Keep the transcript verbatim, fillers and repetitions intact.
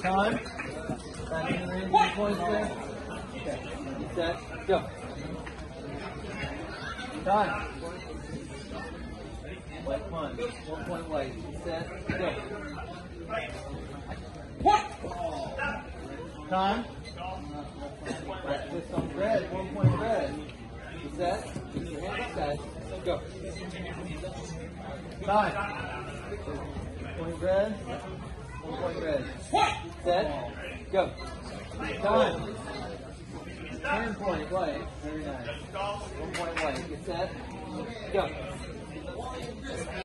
Time. Back in the range of the points there. Okay. Set. Go. Time. White punch. One point white. Set. Go. Time. This on red. One point red. Set. Keep your hand aside. Go. Time. Point red. One point red. Set. Go. Time. Turn point white. Very nice. One point white. Get set. Go.